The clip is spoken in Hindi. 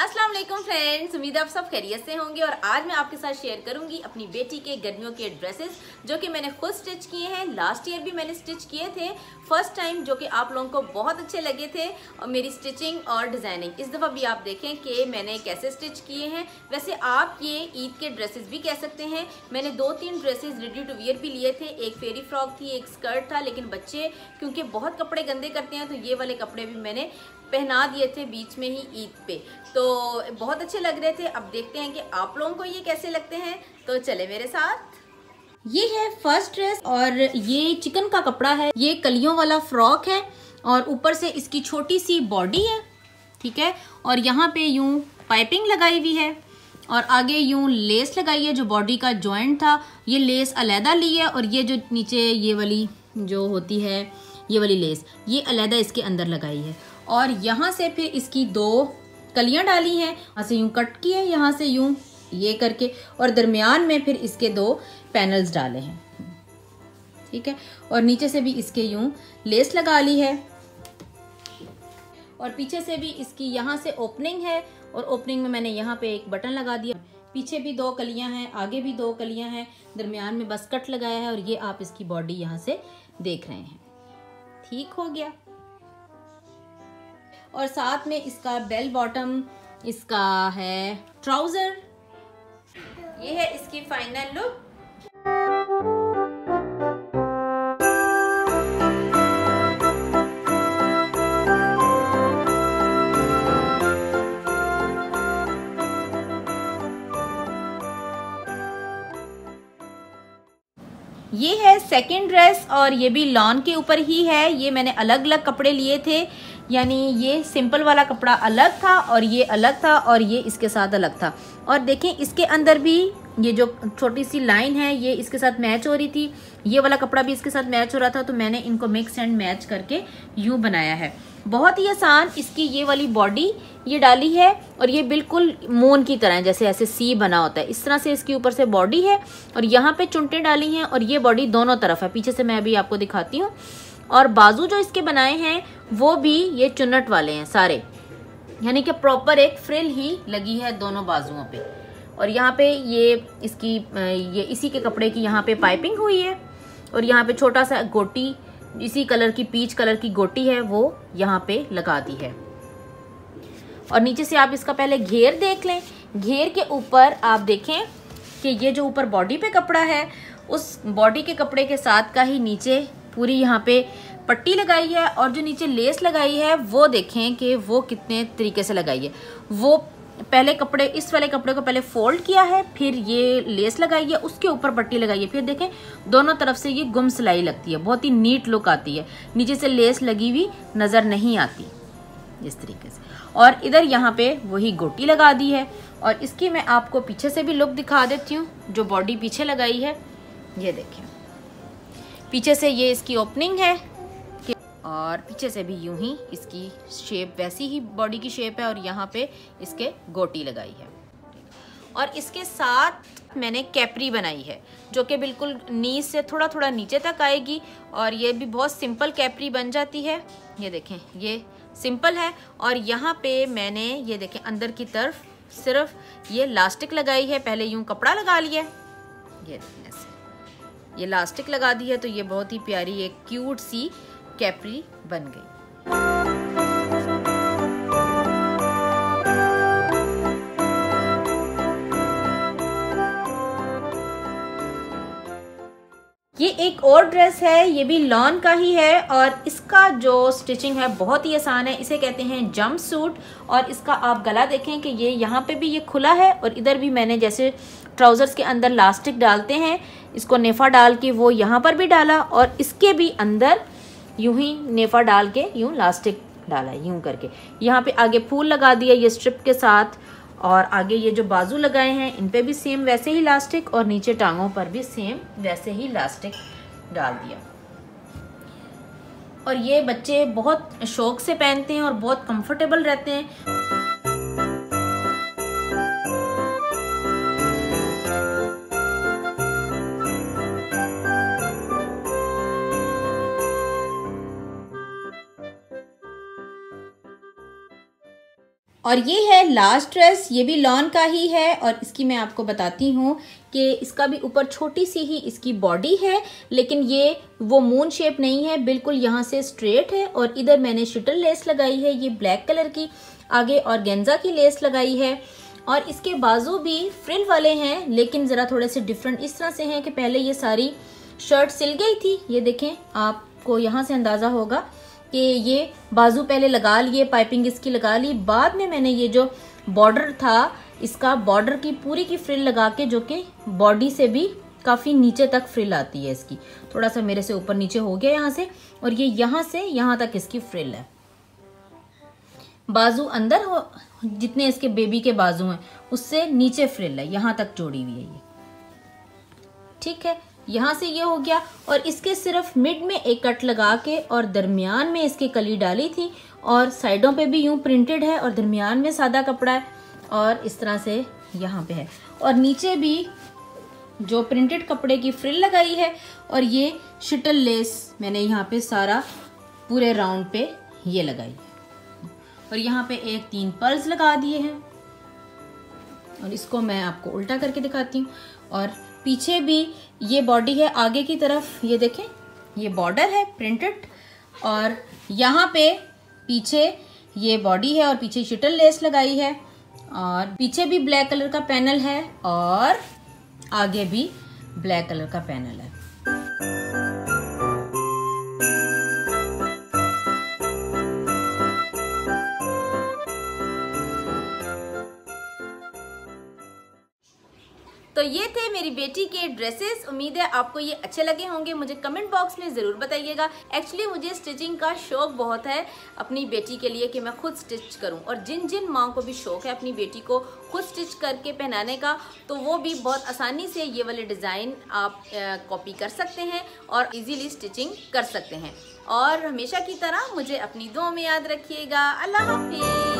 अस्सलाम वालेकुम फ्रेंड्स, उम्मीद है आप सब खैरियत से होंगे। और आज मैं आपके साथ शेयर करूंगी अपनी बेटी के गर्मियों के ड्रेसेस जो कि मैंने खुद स्टिच किए हैं। लास्ट ईयर भी मैंने स्टिच किए थे फर्स्ट टाइम, जो कि आप लोगों को बहुत अच्छे लगे थे और मेरी स्टिचिंग और डिज़ाइनिंग। इस दफ़ा भी आप देखें कि मैंने कैसे स्टिच किए हैं। वैसे आप ये ईद के ड्रेसेस भी कह सकते हैं। मैंने 2-3 ड्रेसेस रेडी टू वियर भी लिए थे। एक फेरी फ्रॉक थी, एक स्कर्ट था, लेकिन बच्चे क्योंकि बहुत कपड़े गंदे करते हैं तो ये वाले कपड़े भी मैंने पहना दिए थे बीच में ही ईद पे, तो बहुत अच्छे लग रहे थे। अब देखते हैं कि आप लोगों को ये कैसे लगते हैं, तो चले मेरे साथ। ये है फर्स्ट ड्रेस और ये चिकन का कपड़ा है। ये कलियों वाला फ्रॉक है और ऊपर से इसकी छोटी सी बॉडी है, ठीक है। और यहाँ पे यूं पाइपिंग लगाई हुई है और आगे यूं लेस लगाई है जो बॉडी का जॉइंट था, ये लेस अलहदा ली है। और ये जो नीचे ये वाली जो होती है ये वाली लेस, ये अलहदा इसके अंदर लगाई है। और यहाँ से फिर इसकी 2 कलियां डाली हैं, यहाँ से यूं कट की है, यहाँ से यूं ये करके, और दरमियान में फिर इसके 2 पैनल्स डाले हैं, ठीक है। और नीचे से भी इसके यूं लेस लगा ली है और पीछे से भी इसकी यहाँ से ओपनिंग है और ओपनिंग में मैंने यहाँ पे एक बटन लगा दिया। पीछे भी 2 कलियां हैं, आगे भी 2 कलियां हैं, दरमियान में बस कट लगाया है। और ये आप इसकी बॉडी यहाँ से देख रहे हैं, ठीक हो गया। और साथ में इसका बेल बॉटम, इसका है ट्राउजर। ये है इसकी फाइनल लुक। ये है सेकंड ड्रेस और ये भी लॉन के ऊपर ही है। ये मैंने अलग अलग कपड़े लिए थे, यानी ये सिंपल वाला कपड़ा अलग था और ये अलग था और ये इसके साथ अलग था। और देखें इसके अंदर भी ये जो छोटी सी लाइन है ये इसके साथ मैच हो रही थी, ये वाला कपड़ा भी इसके साथ मैच हो रहा था, तो मैंने इनको मिक्स एंड मैच करके यूं बनाया है। बहुत ही आसान इसकी ये वाली बॉडी ये डाली है और ये बिल्कुल मून की तरह है, जैसे ऐसे सी बना होता है, इस तरह से इसके ऊपर से बॉडी है। और यहाँ पे चुनटे डाली हैं और ये बॉडी दोनों तरफ है, पीछे से मैं अभी आपको दिखाती हूँ। और बाजू जो इसके बनाए हैं वो भी ये चुन्नट वाले हैं सारे, यानी कि प्रॉपर एक फ्रिल ही लगी है दोनों बाजुओं पे। और यहाँ पे ये इसकी ये इसी के कपड़े की यहाँ पे पाइपिंग हुई है और यहाँ पे छोटा सा गोटी, इसी कलर की पीच कलर की गोटी है वो यहाँ पे लगा दी है। और नीचे से आप इसका पहले घेर देख लें। घेर के ऊपर आप देखें कि ये जो ऊपर बॉडी पे कपड़ा है उस बॉडी के कपड़े के साथ का ही नीचे पूरी यहाँ पे पट्टी लगाई है। और जो नीचे लेस लगाई है वो देखें कि वो कितने तरीके से लगाई है। वो पहले कपड़े, इस वाले कपड़े को पहले फोल्ड किया है, फिर ये लेस लगाई है, उसके ऊपर पट्टी लगाई है, फिर देखें दोनों तरफ से ये गुम सिलाई लगती है, बहुत ही नीट लुक आती है, नीचे से लेस लगी हुई नज़र नहीं आती इस तरीके से। और इधर यहाँ पे वही गोटी लगा दी है। और इसकी मैं आपको पीछे से भी लुक दिखा देती हूँ, जो बॉडी पीछे लगाई है ये देखें, पीछे से ये इसकी ओपनिंग है और पीछे से भी यूं ही इसकी शेप वैसी ही बॉडी की शेप है और यहाँ पे इसके गोटी लगाई है। और इसके साथ मैंने कैपरी बनाई है जो कि बिल्कुल नी से थोड़ा थोड़ा नीचे तक आएगी और ये भी बहुत सिंपल कैपरी बन जाती है। ये देखें ये सिंपल है। और यहाँ पे मैंने ये देखें अंदर की तरफ सिर्फ ये लास्टिक लगाई है, पहले यूं कपड़ा लगा लिया, ये देखें ऐसे ये लास्टिक लगा दी है, तो ये बहुत ही प्यारी एक क्यूट सी कैपरी बन गई। ये एक और ड्रेस है, ये भी लॉन का ही है और इसका जो स्टिचिंग है बहुत ही आसान है। इसे कहते हैं जंप सूट। और इसका आप गला देखें कि ये यहाँ पे भी ये खुला है और इधर भी मैंने जैसे ट्राउजर्स के अंदर लास्टिक डालते हैं, इसको नेफा डाल के वो यहाँ पर भी डाला और इसके भी अंदर यूं ही नेफा डाल के यूं लास्टिक डाला यूं करके। यहाँ पे आगे फूल लगा दिया ये स्ट्रिप के साथ और आगे ये जो बाजू लगाए हैं इन पे भी सेम वैसे ही लास्टिक और नीचे टांगों पर भी सेम वैसे ही लास्टिक डाल दिया। और ये बच्चे बहुत शौक से पहनते हैं और बहुत कंफर्टेबल रहते हैं। और ये है लास्ट ड्रेस, ये भी लॉन का ही है और इसकी मैं आपको बताती हूँ कि इसका भी ऊपर छोटी सी ही इसकी बॉडी है, लेकिन ये वो मून शेप नहीं है, बिल्कुल यहाँ से स्ट्रेट है। और इधर मैंने शटल लेस लगाई है, ये ब्लैक कलर की, आगे ऑर्गेन्जा की लेस लगाई है। और इसके बाजू भी फ्रिल वाले हैं, लेकिन ज़रा थोड़े से डिफरेंट इस तरह से हैं कि पहले ये सारी शर्ट सिल गई थी, ये देखें, आपको यहाँ से अंदाज़ा होगा कि ये बाजू पहले लगा लिए, पाइपिंग इसकी लगा ली, बाद में मैंने ये जो बॉर्डर था इसका बॉर्डर की पूरी की फ्रिल लगा के, जो कि बॉडी से भी काफ़ी नीचे तक फ्रिल आती है इसकी, थोड़ा सा मेरे से ऊपर नीचे हो गया यहाँ से, और ये यहाँ से यहाँ तक इसकी फ्रिल है। बाजू अंदर हो, जितने इसके बेबी के बाजू हैं उससे नीचे फ्रिल है, यहाँ तक जोड़ी हुई है ये, ठीक है। यहाँ से ये हो गया और इसके सिर्फ मिड में एक कट लगा के और दरमियान में इसकी कली डाली थी, और साइडों पे भी यूं प्रिंटेड है और दरमियान में सादा कपड़ा है, और इस तरह से यहाँ पे है, और नीचे भी जो प्रिंटेड कपड़े की फ्रिल लगाई है, और ये शटल लेस मैंने यहाँ पे सारा पूरे राउंड पे ये लगाई है, और यहाँ पे एक 3 पर्ल्स लगा दिए हैं। और इसको मैं आपको उल्टा करके दिखाती हूँ। और पीछे भी ये बॉडी है, आगे की तरफ ये देखें, ये बॉर्डर है प्रिंटेड, और यहाँ पे पीछे ये बॉडी है और पीछे शटल लेस लगाई है, और पीछे भी ब्लैक कलर का पैनल है और आगे भी ब्लैक कलर का पैनल है। तो ये थे मेरी बेटी के ड्रेसेस। उम्मीद है आपको ये अच्छे लगे होंगे, मुझे कमेंट बॉक्स में ज़रूर बताइएगा। एक्चुअली मुझे स्टिचिंग का शौक बहुत है अपनी बेटी के लिए कि मैं खुद स्टिच करूं, और जिन जिन माँ को भी शौक है अपनी बेटी को खुद स्टिच करके पहनाने का, तो वो भी बहुत आसानी से ये वाले डिज़ाइन आप कॉपी कर सकते हैं और इजीली स्टिचिंग कर सकते हैं। और हमेशा की तरह मुझे अपनी दुआ में याद रखिएगा। अल्लाह हाफिज़।